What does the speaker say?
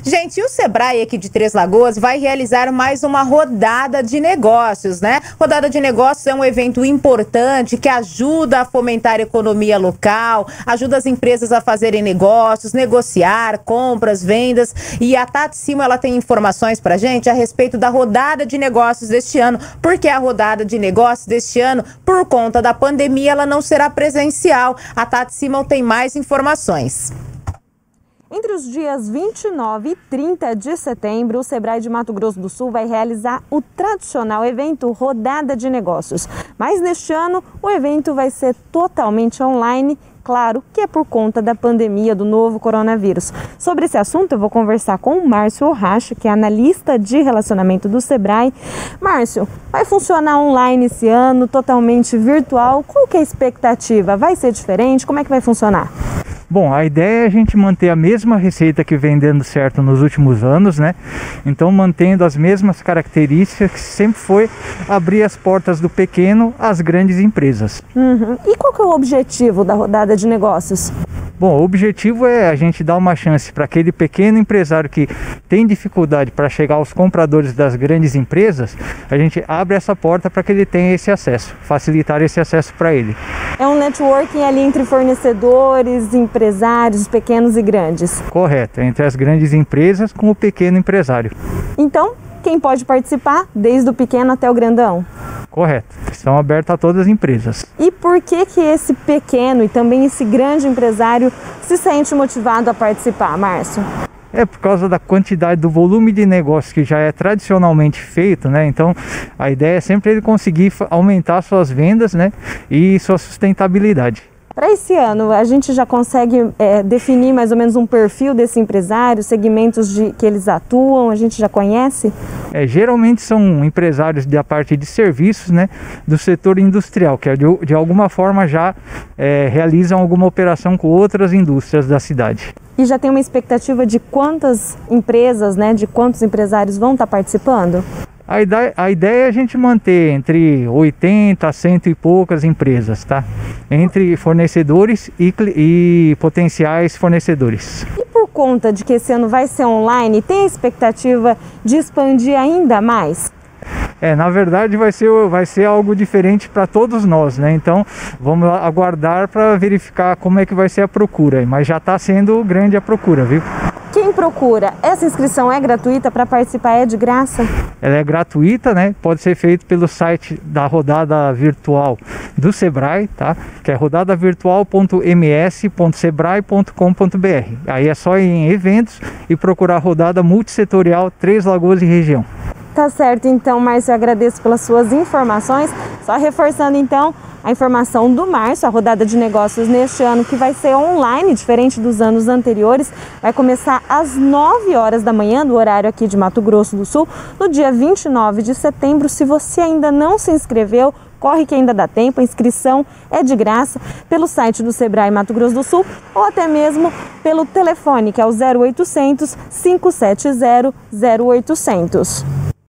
Gente, e o Sebrae aqui de Três Lagoas vai realizar mais uma rodada de negócios, né? Rodada de negócios é um evento importante que ajuda a fomentar a economia local, ajuda as empresas a fazerem negócios, negociar, compras, vendas. E a Tati Simo, ela tem informações pra gente a respeito da rodada de negócios deste ano. Porque a rodada de negócios deste ano, por conta da pandemia, ela não será presencial. A Tati Simo tem mais informações. Entre os dias 29 e 30 de setembro, o Sebrae de Mato Grosso do Sul vai realizar o tradicional evento Rodada de Negócios. Mas neste ano, o evento vai ser totalmente online, claro que é por conta da pandemia do novo coronavírus. Sobre esse assunto, eu vou conversar com o Márcio Orracho, que é analista de relacionamento do Sebrae. Márcio, vai funcionar online esse ano, totalmente virtual? Qual que é a expectativa? Vai ser diferente? Como é que vai funcionar? Bom, a ideia é a gente manter a mesma receita que vem dando certo nos últimos anos, né? Então, mantendo as mesmas características, que sempre foi abrir as portas do pequeno às grandes empresas. E qual que é o objetivo da rodada de negócios? Bom, o objetivo é a gente dar uma chance para aquele pequeno empresário que tem dificuldade para chegar aos compradores das grandes empresas, a gente abre essa porta para que ele tenha esse acesso, facilitar esse acesso para ele. É um networking ali entre fornecedores, empresários, pequenos e grandes. Correto, entre as grandes empresas com o pequeno empresário. Então, quem pode participar, desde o pequeno até o grandão? Correto, estão abertos a todas as empresas. E por que esse pequeno e também esse grande empresário se sente motivado a participar, Márcio? É por causa da quantidade, do volume de negócio que já é tradicionalmente feito, né? Então, a ideia é sempre ele conseguir aumentar suas vendas, né? E sua sustentabilidade. Para esse ano, a gente já consegue definir mais ou menos um perfil desse empresário, segmentos que eles atuam, a gente já conhece? Geralmente são empresários da parte de serviços, né, do setor industrial, que de alguma forma já realizam alguma operação com outras indústrias da cidade. E já tem uma expectativa de quantas empresas, né, de quantos empresários vão estar participando? A ideia é a gente manter entre 80 a 100 e poucas empresas, tá? Entre fornecedores e potenciais fornecedores. E por conta de que esse ano vai ser online, tem a expectativa de expandir ainda mais? Na verdade vai ser algo diferente para todos nós, né? Então vamos aguardar para verificar como é que vai ser a procura, mas já está sendo grande a procura, viu? Quem procura, essa inscrição é gratuita? Para participar é de graça? Ela é gratuita, né? Pode ser feito pelo site da rodada virtual do Sebrae, tá? Que é rodadavirtual.ms.sebrae.com.br. Aí é só ir em eventos e procurar a rodada multissetorial Três Lagoas e região. Tá certo, então, Márcio, eu agradeço pelas suas informações. Só reforçando, então, a informação do Márcio, a rodada de negócios neste ano, que vai ser online, diferente dos anos anteriores, vai começar às 9 horas da manhã, do horário aqui de Mato Grosso do Sul, no dia 29 de setembro. Se você ainda não se inscreveu, corre que ainda dá tempo, a inscrição é de graça pelo site do Sebrae Mato Grosso do Sul ou até mesmo pelo telefone, que é o 0800 570 0800.